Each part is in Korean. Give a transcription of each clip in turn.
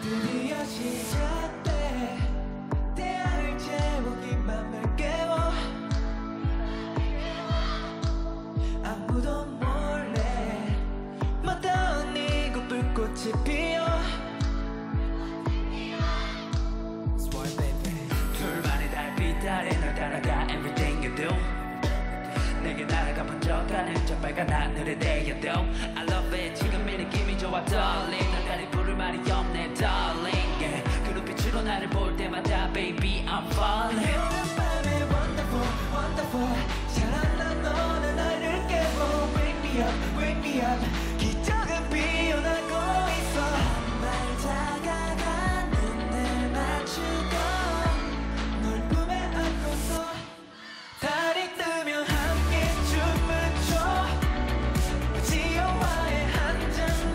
드디어 시작돼 태양을 채우기 맘을 깨워 아무도 몰래 맞닿은 이곳 불꽃이 피어 둘만의 달빛 아래 널 따라가 everything you do 내게 날아가 번져가는 저 빨간 하늘에 대여도 I love it 지금 이 느낌이 좋아 darling 널 가릴 부를 말이 없네 darling yeah. 그 눈빛으로 나를 볼 때마다 baby I'm falling 오는 밤에 wonderful wonderful 찬란한 너는 나를 깨워 wake me up 기적은 피어나고 있어 한 발 다가가 눈을 맞추고 널 품에 안고서 달이 뜨면 함께 춤을 춰 지어와의 한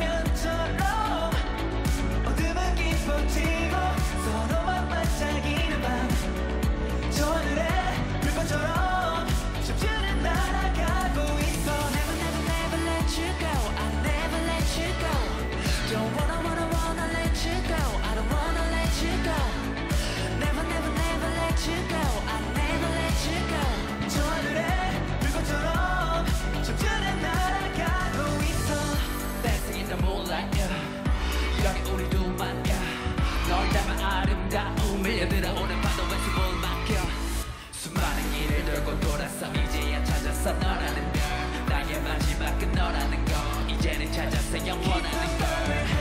장면처럼 어둠은 깊어지고 서로만 반짝이는 밤 저 하늘에 불꽃처럼 춤추는 날아가고 있어 Never never never let you go I never let you go Don't wanna let you go I don't wanna let you go Never never never let you go I never let you go 저 하늘에 불꽃처럼 춤추는 날아가고 있어 Dancing in the moonlight yeah. 여기 우리 둘만 yeah. 널 닮은 아름다움 밀려들어오는 파도에 숨을 막혀 수많은 길을 돌고 돌아서 이제야 찾았어 너라는 걸 나의 마지막 끝 너라는 거 이제는 찾았어 영원하는 걸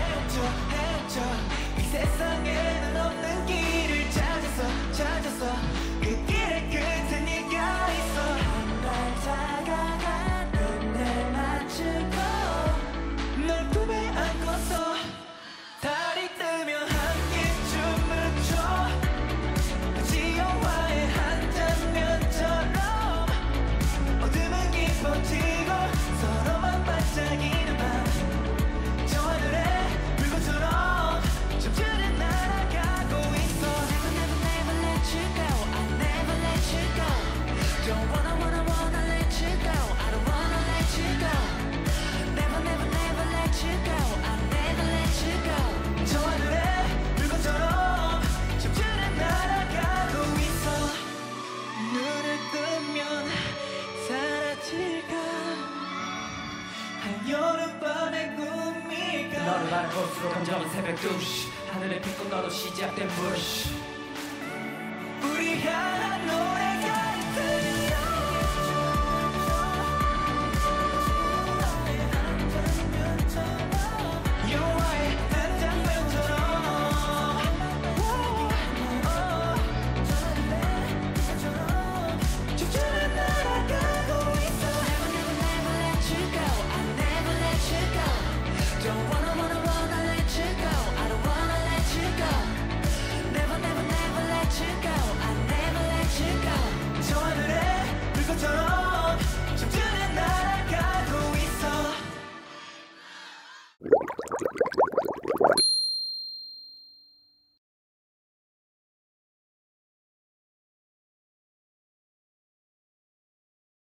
헤엄쳐 이 세상에는 없는 길을 찾았어 그 길의 끝에 네가 있어 한 발 다가가 눈을 맞추고 널 품에 안고서 달이 뜨면 함께 춤을 춰 지어와의 한 장면처럼 어둠은 깊어지고 서로만 반짝이는 밤 저 하늘에 불꽃처럼 춤추는 날아가고 있어 Never never never let you go I never let you go Don't wanna let you go I don't wanna let you go Never never never let you go I never let you go 저 하늘에 불꽃처럼 춤추는 날아가고 있어 눈을 뜨면 사라질까 한여름밤의 꿈일까 너를 바라 볼수록 감정은 새벽 2시 하늘에 빛꽃 너로 시작된 부시 우리 향한 노래가 들려 여와의 한 장면처럼 춤추는 날아가고 있어 Never never never let you go I never let you go Don't wanna let you go I don't wanna let you go Never never never let you go I never let you go 저 하늘에 불꽃처럼 춤추는 날아가고 있어